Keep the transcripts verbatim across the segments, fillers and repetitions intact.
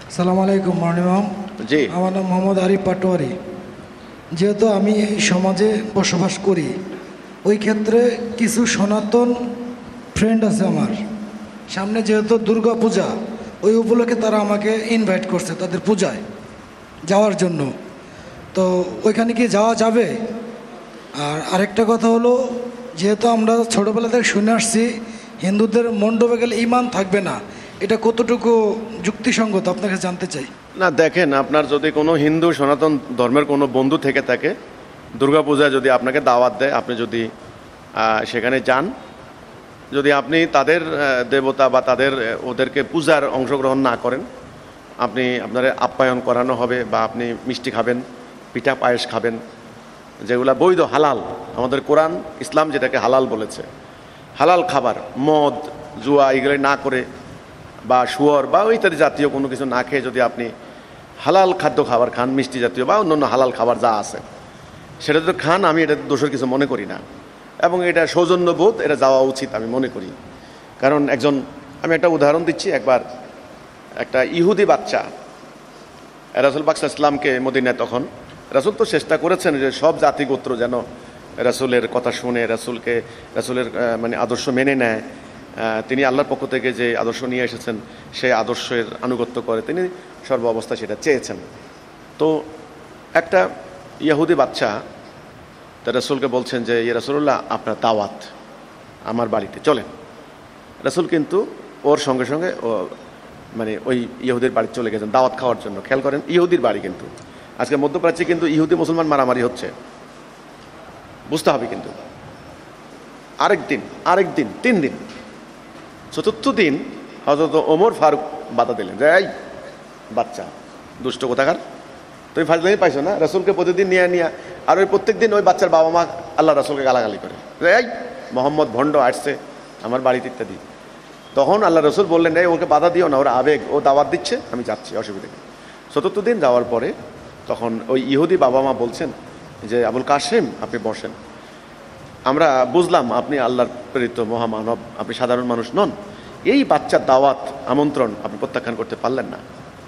আসসালামু আলাইকুম মাননীয় জি। আমার নাম মোহাম্মদ আরিফ পাটোয়ারি। যেহেতু আমি এই সমাজে বসবাস করি, ওই ক্ষেত্রে কিছু সনাতন ফ্রেন্ড আছে আমার। সামনে যেহেতু দুর্গা পূজা, ওই উপলক্ষে তারা আমাকে ইনভাইট করছে তাদের পূজায় যাওয়ার জন্য। তো ওইখানে কি যাওয়া যাবে? আর আরেকটা কথা হলো, যেহেতু আমরা ছোটোবেলা থেকে শুনে আসছি হিন্দুদের মণ্ডপে গেলে ইমান থাকবে না, এটা কতটুকু যুক্তিসঙ্গত আপনাকে জানতে চাই। না দেখেন, আপনার যদি কোনো হিন্দু সনাতন ধর্মের কোনো বন্ধু থেকে থাকে, দুর্গাপূজায় যদি আপনাকে দাওয়াত দেয়, আপনি যদি সেখানে যান, যদি আপনি তাদের দেবতা বা তাদের ওদেরকে পূজার অংশগ্রহণ না করেন, আপনি আপনার আপ্যায়ন করানো হবে বা আপনি মিষ্টি খাবেন, পিঠা পায়েস খাবেন, যেগুলা বৈধ হালাল। আমাদের কোরআন ইসলাম যেটাকে হালাল বলেছে, হালাল খাবার, মদ জুয়া এগুলো না করে বা শুয়োর বা ইত্যাদি জাতীয় কোনো কিছু না খেয়ে যদি আপনি হালাল খাদ্য খাবার খান, মিষ্টি জাতীয় বা অন্যান্য হালাল খাবার যা আছে সেটা যদি খান, আমি এটা দোষের কিছু মনে করি না, এবং এটা সৌজন্যবোধ, এটা যাওয়া উচিত আমি মনে করি। কারণ একজন, আমি একটা উদাহরণ দিচ্ছি, একবার একটা ইহুদি বাচ্চা রাসূল পাক সাল্লাল্লাহু আলাইহি ওয়াসাল্লামকে মদিনায়, তখন রাসূল তো চেষ্টা করেছেন যে সব জাতিগোত্র যেন রাসূলের কথা শুনে, রাসূলকে রাসূলের মানে আদর্শ মেনে নেয়, তিনি আল্লাহর পক্ষ থেকে যে আদর্শ নিয়ে এসেছেন সেই আদর্শের আনুগত্য করে তিনি সর্ব অবস্থায় সেটা চেয়েছেন। তো একটা ইহুদি বাচ্চা তা রাসূলকে বলছেন যে ইয়া রাসূলুল্লাহ, আপনার দাওয়াত আমার বাড়িতে চলেন। রাসূল কিন্তু ওর সঙ্গে সঙ্গে ও মানে ওই ইহুদির বাড়ি চলে গেছেন দাওয়াত খাওয়ার জন্য। খেয়াল করেন, ইহুদির বাড়ি, কিন্তু আজকে মধ্যপ্রাচ্যে কিন্তু ইহুদি মুসলমান মারামারি হচ্ছে, বুঝতে হবে। কিন্তু আরেক দিন আরেক দিন তিন দিন চতুর্থ দিন হযরত ওমর ফারুক বাধা দিলেন যে এই বাচ্চা দুষ্ট কোথাকার, তুমি ফাজলামি পাইছো না? রাসূলকে প্রতিদিন নিয়ে নিয়ে আর ওই প্রত্যেক দিন ওই বাচ্চার বাবা মা আল্লাহ রাসূলকে গালাগালি করে, এই মোহাম্মদ ভণ্ড আসছে আমার বাড়িতে ইত্যাদি। তখন আল্লাহ রাসূল বললেন, এই ওকে বাধা দিও না, ওরা আবেগ, ও দাওয়াত দিচ্ছে, আমি যাচ্ছি, অসুবিধা নেই। চতুর্থ দিন যাওয়ার পরে তখন ওই ইহুদি বাবা মা বলছেন যে আবুল কাসেম, আপনি বসেন, আমরা বুঝলাম আপনি আল্লাহর প্রেরিত মহামানব, আপনি সাধারণ মানুষ নন, এই বাচ্চার দাওয়াত আমন্ত্রণ আপনি প্রত্যাখ্যান করতে পারলেন না।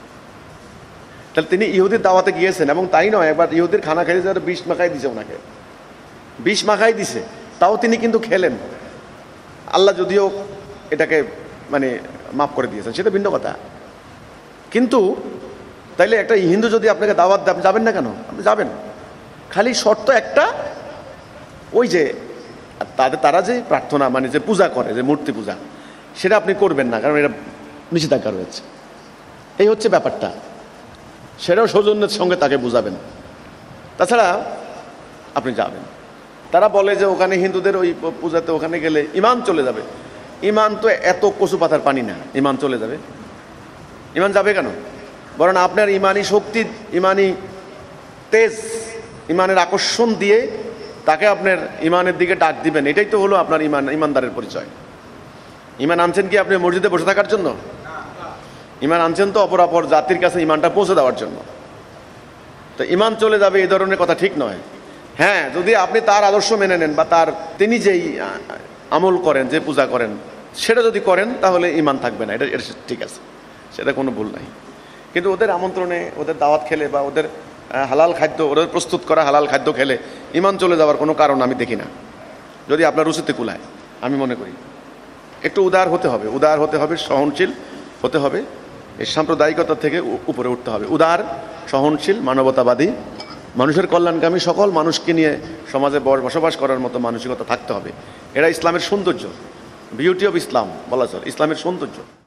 তাহলে তিনি ইহুদির দাওয়াতে গিয়েছেন, এবং তাই নয়, একবার ইহুদির খানা খেয়ে যারা বিষ মাখাই দিছে, ওনাকে বিষ মাখাই দিছে, তাও তিনি কিন্তু খেলেন। আল্লাহ যদিও এটাকে মানে মাফ করে দিয়েছেন, সেটা ভিন্ন কথা। কিন্তু তাইলে একটা হিন্দু যদি আপনাকে দাওয়াত দেন, যাবেন না কেন? আপনি যাবেন, খালি শর্ত একটা, ওই যে তাদের তারা যে প্রার্থনা মানে যে পূজা করে, যে মূর্তি পূজা, সেটা আপনি করবেন না, কারণ এটা নিষেধাজ্ঞা রয়েছে। এই হচ্ছে ব্যাপারটা, সেটাও সৌজন্যের সঙ্গে তাকে বুঝাবেন, তাছাড়া আপনি যাবেন। তারা বলে যে ওখানে হিন্দুদের ওই পূজাতে ওখানে গেলে ইমান চলে যাবে। ইমান তো এত কচু পাতার পানি না, ইমান চলে যাবে। ইমান যাবে কেন? বরং আপনার ইমানি শক্তি, ইমানি তেজ, ইমানের আকর্ষণ দিয়ে তাকে আপনার ইমানের দিকে ডাক দিবেন, এটাই তো হলো আপনার ইমান, ইমানদারের পরিচয়। ইমান আনছেন কি আপনি মসজিদে বসে থাকার জন্য? ইমান আনছেন তো অপর অপর জাতির কাছে ইমানটা পৌঁছে দেওয়ার জন্য। তো ইমান চলে যাবে এই ধরনের কথা ঠিক নয়। হ্যাঁ, যদি আপনি তার আদর্শ মেনে নেন বা তার তিনি যেই আমল করেন, যে পূজা করেন, সেটা যদি করেন, তাহলে ইমান থাকবে না, এটা এটা ঠিক আছে, সেটা কোনো ভুল নাই। কিন্তু ওদের আমন্ত্রণে, ওদের দাওয়াত খেলে বা ওদের হালাল খাদ্য, ওদের প্রস্তুত করা হালাল খাদ্য খেলে ইমান চলে যাওয়ার কোনো কারণ আমি দেখি না, যদি আপনার রুচিতে কুলায়। আমি মনে করি একটু উদার হতে হবে, উদার হতে হবে, সহনশীল হতে হবে, এই সাম্প্রদায়িকতা থেকে উপরে উঠতে হবে। উদার, সহনশীল, মানবতাবাদী, মানুষের কল্যাণকামী, সকল মানুষকে নিয়ে সমাজে বসবাস করার মতো মানসিকতা থাকতে হবে। এটা ইসলামের সৌন্দর্য, বিউটি অফ ইসলাম বলা চলে, ইসলামের সৌন্দর্য।